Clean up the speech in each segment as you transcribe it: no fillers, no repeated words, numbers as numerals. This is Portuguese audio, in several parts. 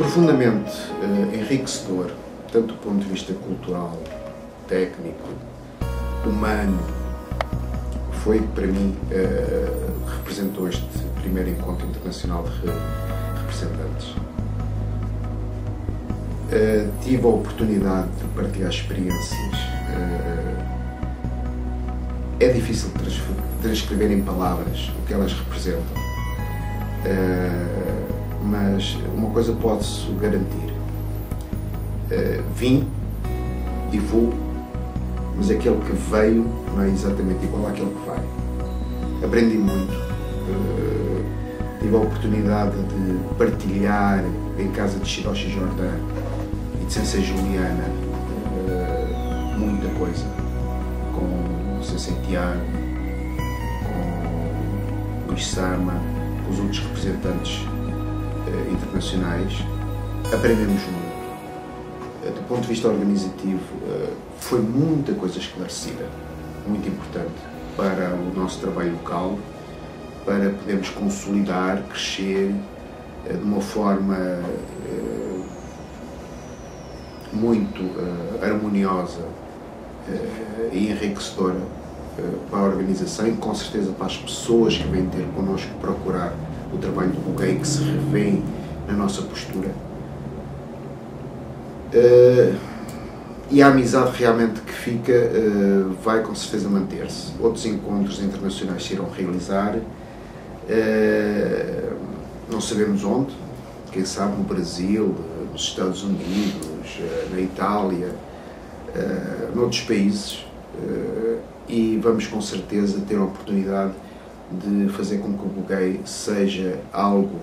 profundamente enriquecedor, tanto do ponto de vista cultural, técnico, humano. Foi para mim representou este primeiro encontro internacional de representantes. Tive a oportunidade de partilhar experiências. É difícil transcrever em palavras o que elas representam, mas uma coisa posso garantir: vim e vou, mas aquele que veio não é exatamente igual àquele que vai. Aprendi muito, tive a oportunidade de partilhar em casa de Shiroshi Jordan e de Sensei Juliana muita coisa, com o Sensei Tiago, com o Isama, com os outros representantes internacionais. Aprendemos muito. Do ponto de vista organizativo, foi muita coisa esclarecida, muito importante para o nosso trabalho local, para podermos consolidar, crescer de uma forma muito harmoniosa e enriquecedora para a organização e com certeza para as pessoas que vêm ter connosco procurar o trabalho do Bugei, que se revêem na nossa postura. E a amizade realmente que fica vai com certeza manter-se. Outros encontros internacionais se irão realizar, não sabemos onde, quem sabe no Brasil, nos Estados Unidos, na Itália, noutros países, e vamos com certeza ter a oportunidade de fazer com que o Bugei seja algo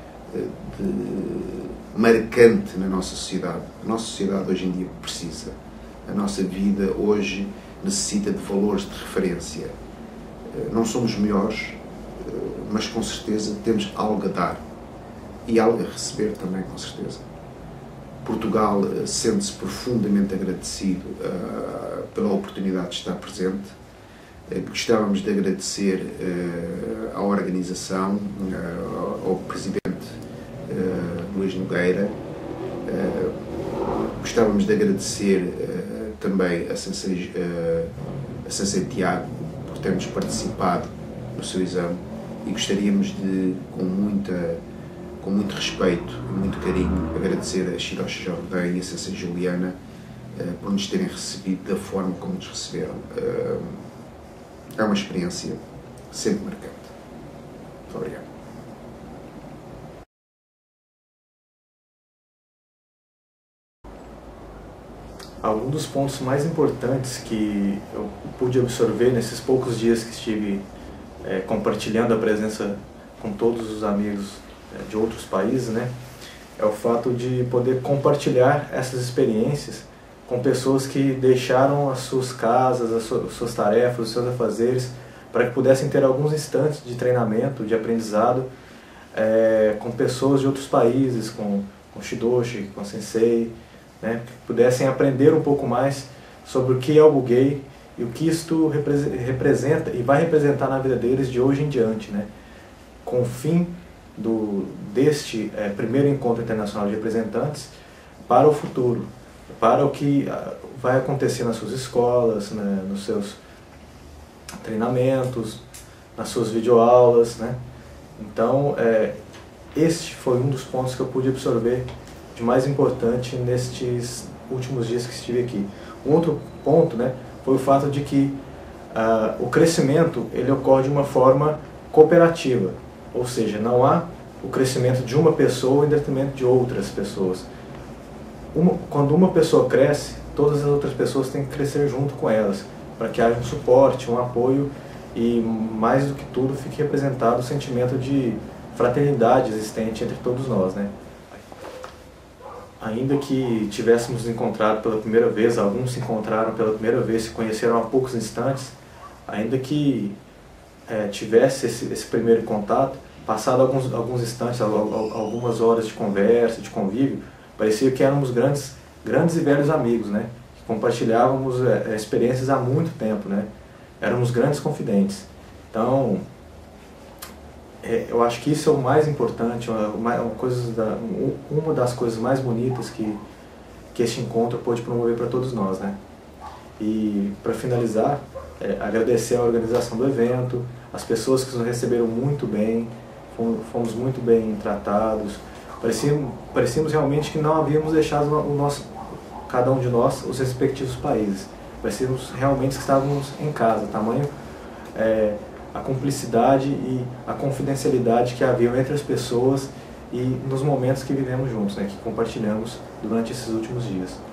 marcante na nossa sociedade. A nossa sociedade hoje em dia precisa. A nossa vida hoje necessita de valores de referência. Não somos melhores, mas com certeza temos algo a dar e algo a receber também, com certeza. Portugal sente-se profundamente agradecido pela oportunidade de estar presente. Gostávamos de agradecer à organização, ao Presidente Luís Nogueira. Gostávamos de agradecer também a Sensei Tiago por termos participado no seu exame, e gostaríamos de, com muito respeito e muito carinho, agradecer a Shiroshi Jordan e a Sensei Juliana por nos terem recebido da forma como nos receberam. É uma experiência sempre marcante. Muito obrigado. Um dos pontos mais importantes que eu pude absorver nesses poucos dias que estive compartilhando a presença com todos os amigos de outros países, né, é o fato de poder compartilhar essas experiências com pessoas que deixaram as suas casas, as suas tarefas, os seus afazeres, para que pudessem ter alguns instantes de treinamento, de aprendizado, com pessoas de outros países, com Shidoshi, com Sensei, né, que pudessem aprender um pouco mais sobre o que é o Bugei e o que isto representa e vai representar na vida deles de hoje em diante, né, com o fim deste primeiro encontro internacional de representantes para o futuro, para o que vai acontecer nas suas escolas, né, nos seus treinamentos, nas suas videoaulas, né. Então, este foi um dos pontos que eu pude absorver de mais importante nestes últimos dias que estive aqui. Um outro ponto, né, foi o fato de que o crescimento ele ocorre de uma forma cooperativa, ou seja, não há o crescimento de uma pessoa em detrimento de outras pessoas. Quando uma pessoa cresce, todas as outras pessoas têm que crescer junto com elas, para que haja um suporte, um apoio e, mais do que tudo, fique representado o sentimento de fraternidade existente entre todos nós, né? Ainda que tivéssemos encontrado pela primeira vez, alguns se encontraram pela primeira vez, se conheceram há poucos instantes, ainda que tivesse esse primeiro contato, passado alguns instantes, algumas horas de conversa, de convívio, parecia que éramos grandes e velhos amigos, né? Que compartilhávamos experiências há muito tempo, né? Éramos grandes confidentes. Então, eu acho que isso é o mais importante, uma das coisas mais bonitas que este encontro pôde promover para todos nós, né? E para finalizar, agradecer a organização do evento, as pessoas que nos receberam muito bem, fomos muito bem tratados, parecíamos realmente que não havíamos deixado cada um de nós os respectivos países, parecíamos realmente que estávamos em casa, tamanho a cumplicidade e a confidencialidade que havia entre as pessoas e nos momentos que vivemos juntos, né, que compartilhamos durante esses últimos dias.